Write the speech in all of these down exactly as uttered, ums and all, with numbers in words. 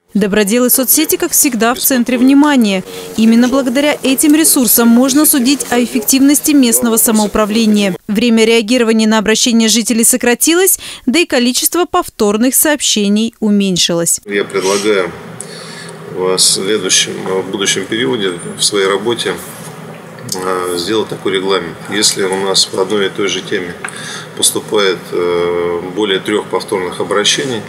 Доброделы соцсети, как всегда, в центре внимания. Именно благодаря этим ресурсам можно судить о эффективности местного самоуправления. Время реагирования на обращения жителей сократилось, да и количество повторных сообщений уменьшилось. Я предлагаю в следующем, в будущем периоде в своей работе сделать такой регламент. Если у нас по одной и той же теме поступает более трех повторных обращений,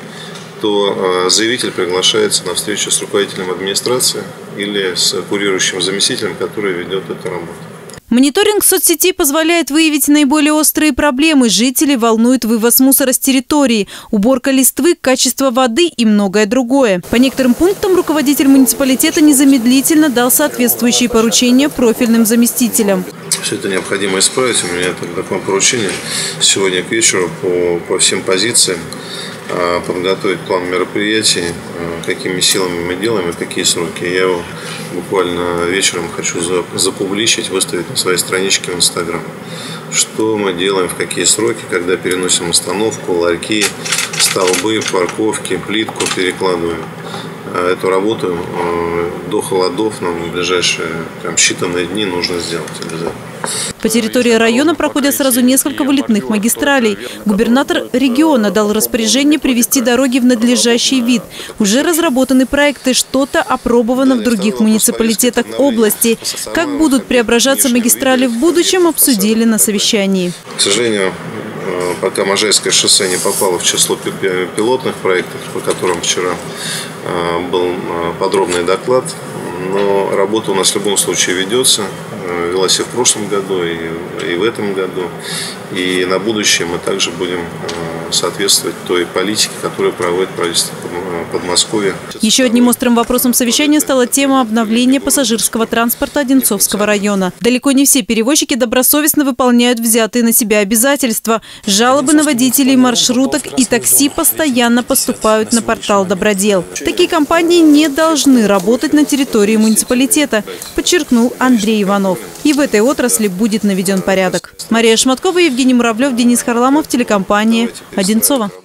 то заявитель приглашается на встречу с руководителем администрации или с курирующим заместителем, который ведет эту работу. Мониторинг соцсетей позволяет выявить наиболее острые проблемы. Жителей волнует вывоз мусора с территории, уборка листвы, качество воды и многое другое. По некоторым пунктам руководитель муниципалитета незамедлительно дал соответствующие поручения профильным заместителям. Все это необходимо исправить. У меня такое поручение сегодня к вечеру по, по всем позициям подготовить план мероприятий, какими силами мы делаем и какие сроки. Я его буквально вечером хочу запубличить, выставить на своей страничке в Инстаграм. Что мы делаем, в какие сроки, когда переносим остановку, ларьки, столбы, парковки, плитку перекладываем. Эту работу до холодов нам в ближайшие там, считанные дни нужно сделать обязательно. По территории района проходят сразу несколько вылетных магистралей. Губернатор региона дал распоряжение привести дороги в надлежащий вид. Уже разработаны проекты, что-то опробовано в других муниципалитетах области. Как будут преображаться магистрали в будущем, обсудили на совещании. К сожалению, пока Можайское шоссе не попало в число пилотных проектов, по которым вчера был подробный доклад, но работа у нас в любом случае ведется. Велась и в прошлом году, и, и в этом году. И на будущее мы также будем соответствовать той политике, которую проводит правительство Подмосковья. Еще одним острым вопросом совещания стала тема обновления пассажирского транспорта Одинцовского района. Далеко не все перевозчики добросовестно выполняют взятые на себя обязательства. Жалобы на водителей маршруток и такси постоянно поступают на портал «Добродел». Такие компании не должны работать на территории муниципалитета, подчеркнул Андрей Иванов. И в этой отрасли будет наведен порядок. Мария Шматкова, Евгений Муравлев, Денис Харламов, телекомпания «Одинцово».